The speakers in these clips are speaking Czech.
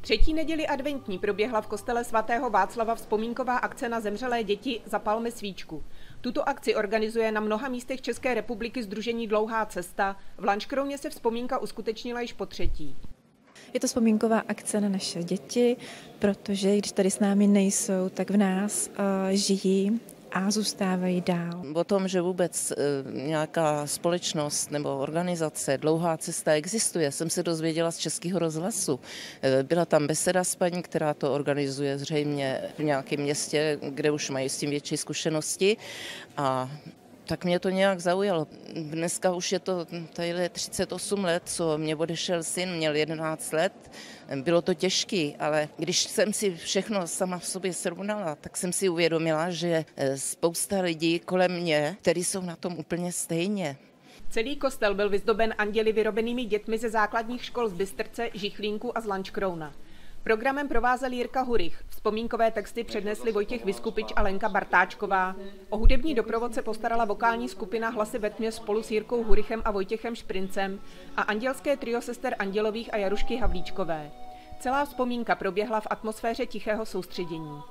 Třetí neděli adventní proběhla v kostele svatého Václava vzpomínková akce na zemřelé děti Zapalme svíčku. Tuto akci organizuje na mnoha místech České republiky sdružení Dlouhá cesta. V Lanškrouně se vzpomínka uskutečnila již potřetí. Je to vzpomínková akce na naše děti, protože když tady s námi nejsou, tak v nás žijí a zůstávají dál. O tom, že vůbec nějaká společnost nebo organizace Dlouhá cesta existuje, jsem se dozvěděla z Českého rozhlasu. Byla tam beseda s paní, která to organizuje zřejmě v nějakém městě, kde už mají s tím větší zkušenosti, a tak mě to nějak zaujalo. Dneska už je to tady 38 let, co mě odešel syn, měl 11 let. Bylo to těžký, ale když jsem si všechno sama v sobě srovnala, tak jsem si uvědomila, že spousta lidí kolem mě, kteří jsou na tom úplně stejně. Celý kostel byl vyzdoben anděli vyrobenými dětmi ze základních škol z Bystrce, Žichlínku a z Lanškrouna. Programem provázel Jirka Hurych, vzpomínkové texty přednesli Vojtěch Vyskupič a Lenka Bartáčková. O hudební doprovod se postarala vokální skupina Hlasy ve tmě spolu s Jirkou Hurichem a Vojtěchem Šprincem a andělské trio sester Andělových a Jarušky Havlíčkové. Celá vzpomínka proběhla v atmosféře tichého soustředění.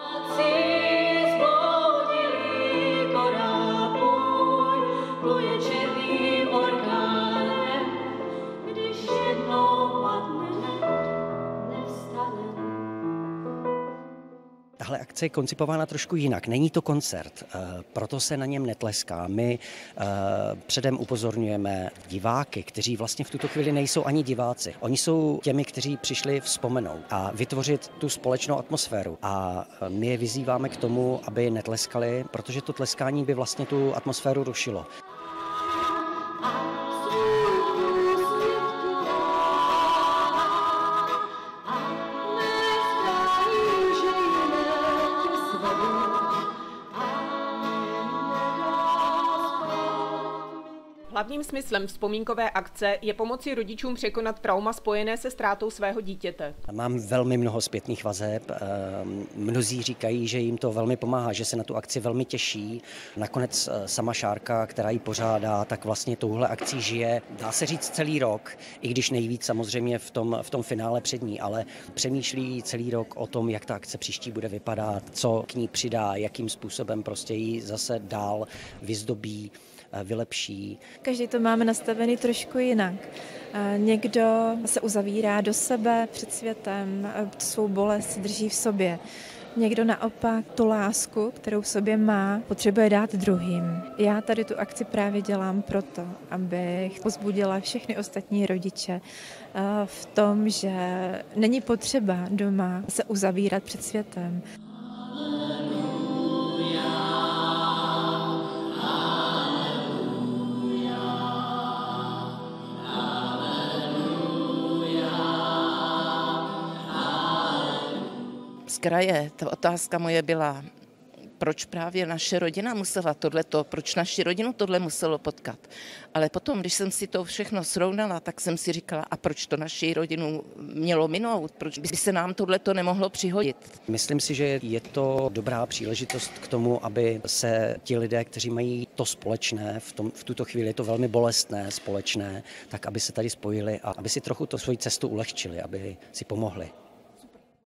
Tahle akce je koncipována trošku jinak. Není to koncert, proto se na něm netleská. My předem upozorňujeme diváky, kteří vlastně v tuto chvíli nejsou ani diváci. Oni jsou těmi, kteří přišli vzpomenout a vytvořit tu společnou atmosféru. A my je vyzýváme k tomu, aby netleskali, protože to tleskání by vlastně tu atmosféru rušilo. Hlavním smyslem vzpomínkové akce je pomoci rodičům překonat trauma spojené se ztrátou svého dítěte. Mám velmi mnoho zpětných vazeb. Mnozí říkají, že jim to velmi pomáhá, že se na tu akci velmi těší. Nakonec sama Šárka, která ji pořádá, tak vlastně touhle akcí žije, dá se říct, celý rok, i když nejvíc samozřejmě v tom finále před ní, ale přemýšlí celý rok o tom, jak ta akce příští bude vypadat, co k ní přidá, jakým způsobem prostě ji zase dál vyzdobí, vylepší. Každý to máme nastavený trošku jinak. Někdo se uzavírá do sebe před světem, svou bolest drží v sobě. Někdo naopak tu lásku, kterou v sobě má, potřebuje dát druhým. Já tady tu akci právě dělám proto, abych povzbudila všechny ostatní rodiče v tom, že není potřeba doma se uzavírat před světem. Z kraje ta otázka moje byla, proč právě naše rodina musela tohleto, proč naši rodinu tohle muselo potkat. Ale potom, když jsem si to všechno srovnala, tak jsem si říkala, a proč to naši rodinu mělo minout, proč by se nám tohleto nemohlo přihodit. Myslím si, že je to dobrá příležitost k tomu, aby se ti lidé, kteří mají to společné, v tuto chvíli je to velmi bolestné společné, tak aby se tady spojili a aby si trochu to svoji cestu ulehčili, aby si pomohli.